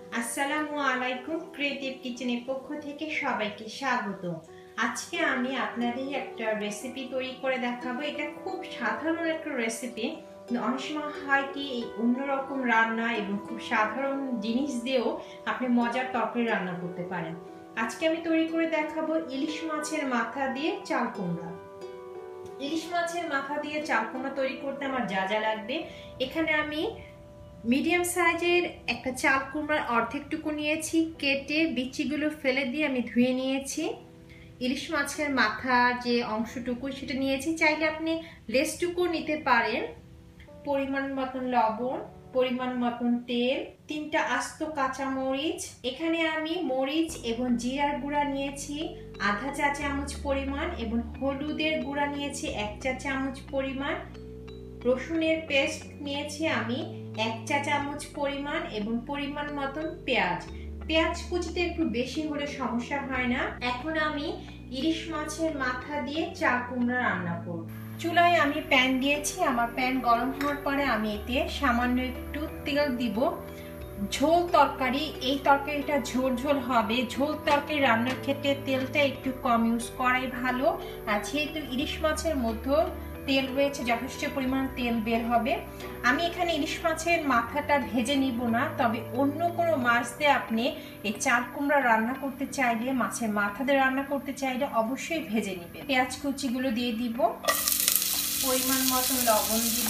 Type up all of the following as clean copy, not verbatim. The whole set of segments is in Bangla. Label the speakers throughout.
Speaker 1: আসসালামু আলাইকুম। ক্রিয়েটিভ কিচেনের পক্ষ থেকে সবাইকে স্বাগত। আজকে আমি আপনাদের একটা রেসিপি তৈরি করে দেখাবো। এটা খুব সাধারণ একটা রেসিপি, অনেক সময় হয় কি এই অন্যরকম রান্না এবং খুব সাধারণ জিনিস দিয়েও আপনি মজার তরকারি রান্না করতে পারেন। আজকে আমি তৈরি করে দেখাবো ইলিশ মাছের মাথা দিয়ে চাল কুমড়া। ইলিশ মাছের মাথা দিয়ে চাল কুমড়া তৈরি করতে আমার যা যা লাগবে, এখানে আমি মিডিয়াম সাইজের একটা চাল কুমড়ার অর্ধেকটুকু নিয়েছি, কেটে বিচিগুলো ফেলে দিয়ে আমি ধুয়ে নিয়েছি। ইলিশ মাছের মাথার যে অংশটুকু সেটা নিয়েছি, চাইলে আপনি লেজটুকু নিতে পারেন। পরিমাণ মতন লবণ, পরিমাণ মতন তেল, 3টা আস্ত কাঁচা মরিচ। এখানে আমি মরিচ এবং জিরার গুঁড়া নিয়েছি আধা চা চামচ পরিমাণ, এবং হলুদের গুঁড়া নিয়েছি 1 চা চামচ পরিমাণ। রসুনের পেস্ট নিয়েছি আমি 1 চা চামচ পরিমাণ, এবং পরিমাণ মতন পেঁয়াজ। পেঁয়াজ কুচিতে একটু বেশি হলে সমস্যা হয় না। এখন আমি ইলিশ মাছের মাথা দিয়ে চাল কুমড়া রান্না করব। চুলায় আমি প্যান দিয়েছি, আমার প্যান গরম হওয়ার পরে আমি এতে সামান্য একটু তেল দিব। ঝোল তরকারি, এই তরকারিটা ঝোল ঝোল হবে। ঝোল তরকারি রান্নার ক্ষেত্রে তেলটা একটু কম ইউজ করাই ভালো। আর যেহেতু ইলিশ মাছের মধ্যে তেল রয়েছে, যথেষ্ট পরিমাণ তেল বের হবে। আমি এখানে ইলিশ মাছের মাথাটা ভেজে নিব না, তবে অন্য কোনো মাছ দিয়ে আপনি এই চাল কুমড়া রান্না করতে চাইলে, মাছের মাথা দিয়ে রান্না করতে চাইলে অবশ্যই ভেজে নিবে। পেঁয়াজ কুচিগুলো দিয়ে দিব, পরিমাণ মতো লবণ দিব,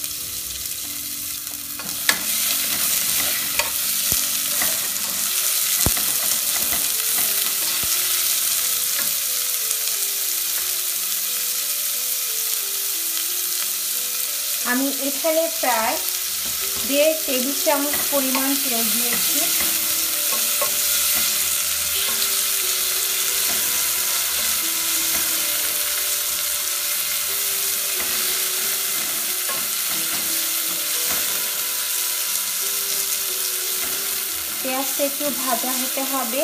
Speaker 1: আমি এখানে প্রায় 1.5 টেবিল চামচ পরিমাণ তেল দিয়েছি। পেঁয়াজটা একটু ভাজা হতে হবে।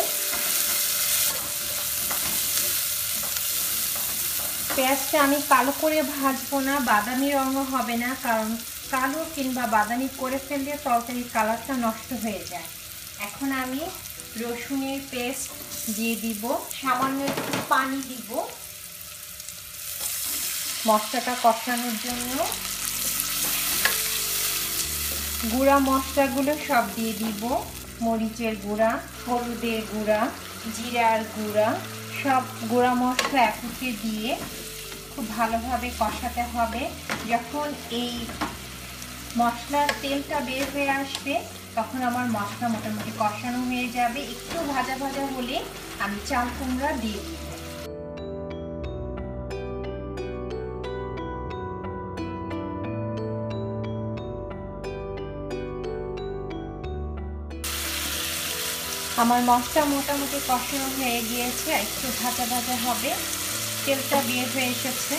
Speaker 1: পেঁয়াজটা আমি কালো করে ভাজবো না, বাদামি রঙও হবে না, কারণ কালো কিংবা বাদামি করে ফেললে তরকারির কালারটা নষ্ট হয়ে যায়। এখন আমি রসুনের পেস্ট দিয়ে দিব, সামান্য একটু পানি দিব মশলাটা কষানোর জন্য। গুঁড়া মশলাগুলো সব দিয়ে দিব, মরিচের গুঁড়া, হলুদের গুঁড়া, জিরার গুঁড়া, সব গুঁড়া মশলা একত্রে দিয়ে খুব ভালোভাবে কষাতে হবে। যখন এই মশলার তেলটা বের হয়ে আসবে, তখন আমার মশলা মোটামুটি কষানো হয়ে যাবে। একটু ভাজা ভাজা হলে আমি চাল কুমড়া দিয়ে দিব। আমার মশলা মোটামুটি কষানো হয়ে গিয়েছে, একটু ভাজা ভাজা হবে, তেলটা বের হয়ে এসেছে।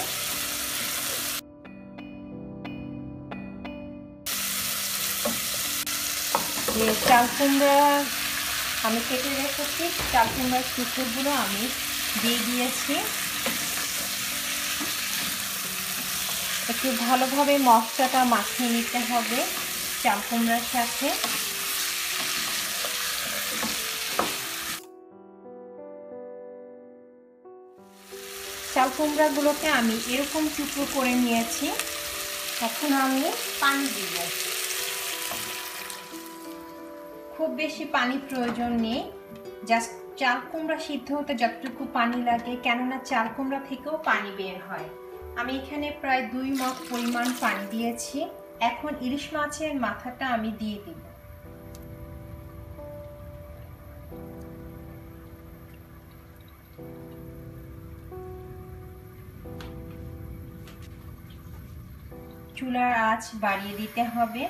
Speaker 1: যে চাল কুমড়া আমি কেটে রেখেছি, চাল কুমড়ার টুকরোগুলো আমি দিয়ে দিয়েছি। একটু ভালোভাবে মশলাটা মাখিয়ে নিতে হবে চাল কুমড়ার সাথে। চাল কুমড়াগুলোকে আমি এরকম টুকরো করে নিয়েছি। এখন আমি পানি দিব, খুব বেশি পানি প্রয়োজন নেই, জাস্ট চাল কুমড়া সিদ্ধ হতে যতটুকু পানি লাগে, কেননা চাল কুমড়া থেকেও পানি বের হয়। আমি এখানে প্রায় 2 মগ পরিমাণ পানি দিয়েছি। এখন ইলিশ মাছের মাথাটা আমি দিয়ে দিব। চুলার আঁচ বাড়িয়ে দিতে হবে।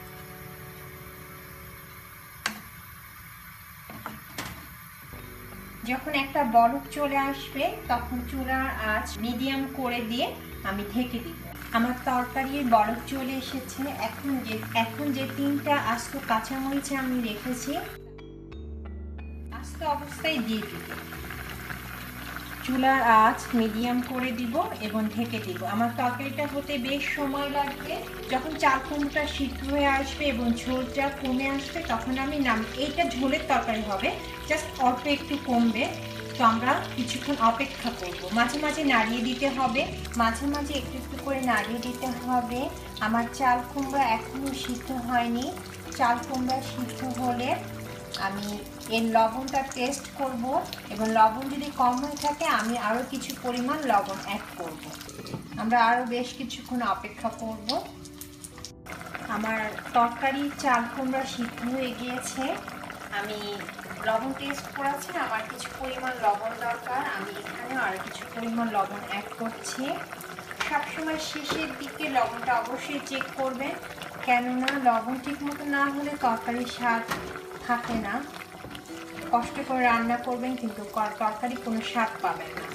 Speaker 1: যখন একটা বলক চলে আসবে, তখন চুলার আঁচ মিডিয়াম করে দিয়ে আমি ঢেকে দিব। আমার তরকারির বলক চলে এসেছে। এখন যে 3টা আস্ত কাঁচামরিচ আমি রেখেছি, আস্ত অবস্থায় দিয়ে দিব। চুলার আঁচ মিডিয়াম করে দিব এবং ঢেকে দিব। আমার তরকারিটা হতে বেশ সময় লাগবে। যখন চাল কুমড়োটা সিদ্ধ হয়ে আসবে এবং ঝোলটা কমে আসবে তখন আমি এইটা ঝোলের তরকারি হবে, জাস্ট অল্প একটু কমবে। তো আমরা কিছুক্ষণ অপেক্ষা করব, মাঝে মাঝে নাড়িয়ে দিতে হবে, মাঝে মাঝে একটু একটু করে নাড়িয়ে দিতে হবে। আমার চাল কুমড়া এখনো সিদ্ধ হয়নি। চাল কুমড়া সিদ্ধ হলে আমি এর লবণটা টেস্ট করব এবং লবণ যদি কম হয়ে থাকে আমি আরও কিছু পরিমাণ লবণ অ্যাড করব। আমরা আরও বেশ কিছুক্ষণ অপেক্ষা করব। আমার তরকারি চাল কুমড়া সিদ্ধ হয়ে গিয়েছে। আমি লবণ টেস্ট করেছি, আমার কিছু পরিমাণ লবণ দরকার, আমি এখানে আর কিছু পরিমাণ লবণ অ্যাড করছি। সবসময় শেষের দিকে লবণটা অবশ্যই চেক করবেন, কেননা লবণ ঠিক মতো না হলে তরকারির স্বাদ থাকে না। কষ্ট করে রান্না করবেন কিন্তু তরকারি কোনো স্বাদ পাবেন না।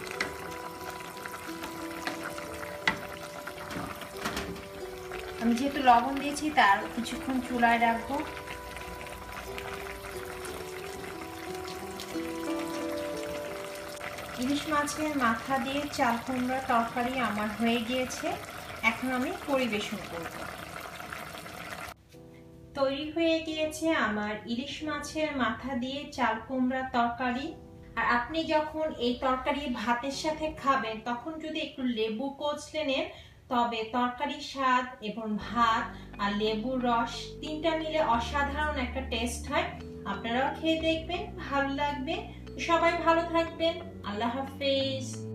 Speaker 1: আমি যেহেতু লবণ দিয়েছি তার কিছুক্ষণ চুলায় রাখবো। ইলিশ মাছের মাথা দিয়ে চাল কুমড়া তরকারি আমার হয়ে গিয়েছে। এখন আমি পরিবেশন করব। তৈরি হয়ে গিয়েছে আমার ইলিশ মাছের মাথা দিয়ে চাল কুমড়া তরকারি। আর আপনি যখন এই তরকারি ভাতের সাথে খাবেন তখন যদি একটু লেবু কচলে নেন তবে তরকারির স্বাদ এবং ভাত আর লেবুর রস তিনটা মিলে অসাধারণ একটা টেস্ট হয়। আপনারাও খেয়ে দেখবেন, ভালো লাগবে। সবাই ভালো থাকবেন। আল্লাহ হাফেজ।